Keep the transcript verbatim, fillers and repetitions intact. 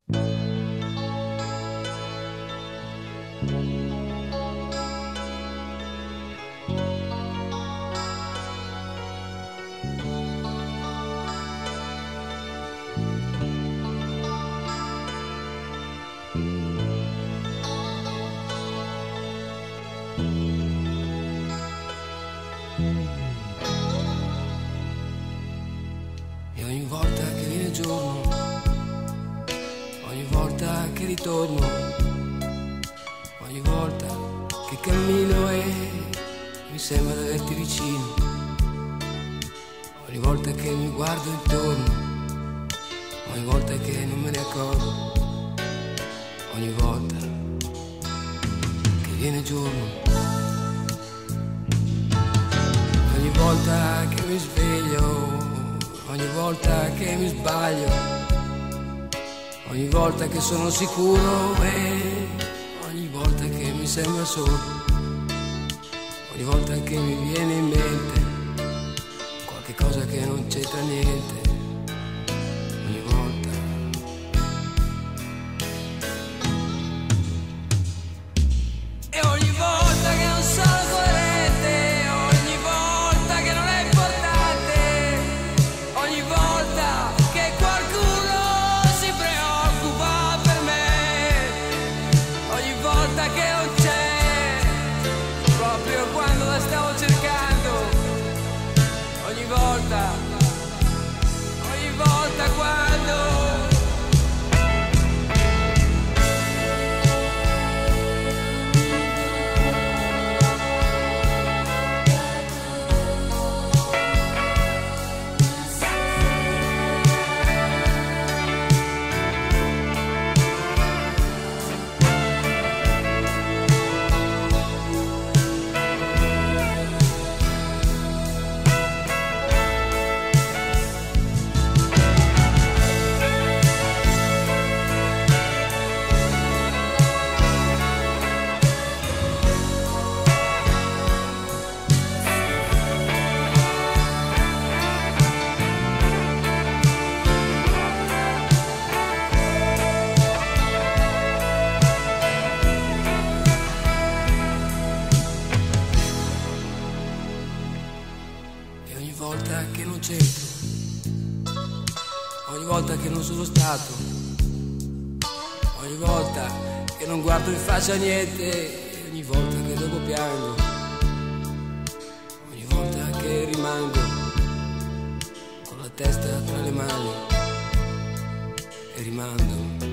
E ogni volta che viene giorno, ogni volta che ritorno, ogni volta che cammino e mi sembra di averti vicino, ogni volta che mi guardo intorno, ogni volta che non me ne accorgo, ogni volta che viene giorno, ogni volta che mi sveglio, ogni volta che mi sbaglio, ogni volta che sono sicuro e ogni volta che mi sembra solo, ogni volta che mi viene in mente qualche cosa che non c'entra niente, ogni volta. E ogni volta che non sono coerente, ogni volta che non è importante, ogni volta che qualcuno si preoccupa per me, ogni volta che non c'è, proprio quando la stavo cercando, ogni volta, ogni volta quando... E ogni volta che non c'entro, ogni volta che non sono stato, ogni volta che non guardo in faccia a niente, ogni volta che dopo piango, ogni volta che rimango con la testa tra le mani e rimando.